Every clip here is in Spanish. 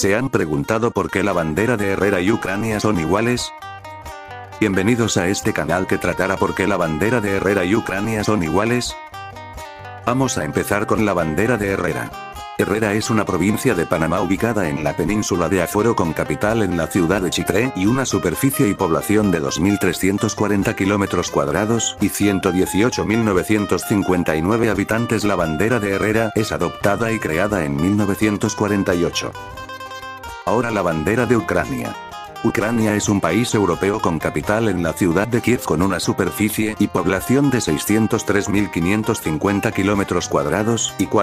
¿Se han preguntado por qué la bandera de Herrera y Ucrania son iguales? Bienvenidos a este canal que tratará por qué la bandera de Herrera y Ucrania son iguales. Vamos a empezar con la bandera de Herrera. Herrera es una provincia de Panamá ubicada en la península de Azuero con capital en la ciudad de Chitré y una superficie y población de 2.340 kilómetros cuadrados y 118.959 habitantes. La bandera de Herrera es adoptada y creada en 1948. Ahora la bandera de Ucrania. Ucrania es un país europeo con capital en la ciudad de Kiev con una superficie y población de 603.550 kilómetros cuadrados y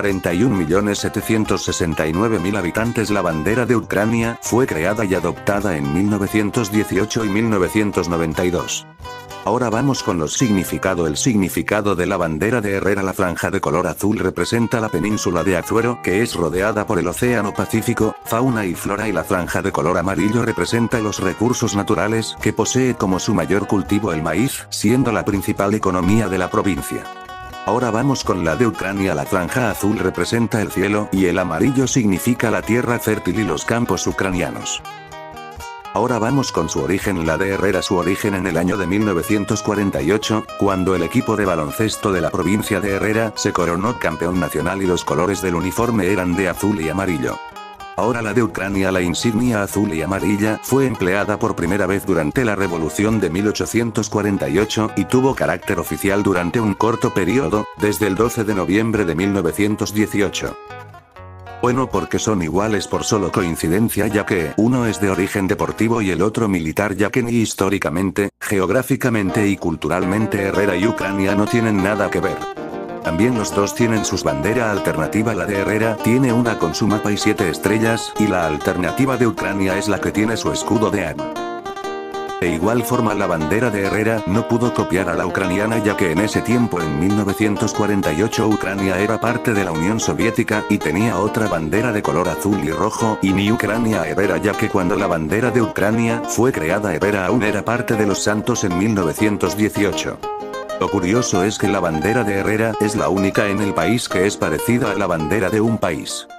41.769.000 habitantes. La bandera de Ucrania fue creada y adoptada en 1918 y 1992. Ahora vamos con los significados. El significado de la bandera de Herrera. La franja de color azul representa la península de Azuero, que es rodeada por el océano Pacífico, fauna y flora, y la franja de color amarillo representa los recursos naturales, que posee como su mayor cultivo el maíz, siendo la principal economía de la provincia. Ahora vamos con la de Ucrania. La franja azul representa el cielo, y el amarillo significa la tierra fértil y los campos ucranianos. Ahora vamos con su origen. La de Herrera. Su origen en el año de 1948, cuando el equipo de baloncesto de la provincia de Herrera se coronó campeón nacional y los colores del uniforme eran de azul y amarillo. Ahora la de Ucrania. La insignia azul y amarilla fue empleada por primera vez durante la Revolución de 1848 y tuvo carácter oficial durante un corto periodo, desde el 12 de noviembre de 1918. Bueno, porque son iguales por solo coincidencia, ya que uno es de origen deportivo y el otro militar, ya que ni históricamente, geográficamente y culturalmente Herrera y Ucrania no tienen nada que ver. También los dos tienen sus bandera alternativa. La de Herrera tiene una con su mapa y 7 estrellas, y la alternativa de Ucrania es la que tiene su escudo de arma. De igual forma, la bandera de Herrera no pudo copiar a la ucraniana, ya que en ese tiempo, en 1948, Ucrania era parte de la Unión Soviética y tenía otra bandera de color azul y rojo, y ni Ucrania Herrera, ya que cuando la bandera de Ucrania fue creada, Herrera aún era parte de los Santos en 1918. Lo curioso es que la bandera de Herrera es la única en el país que es parecida a la bandera de un país.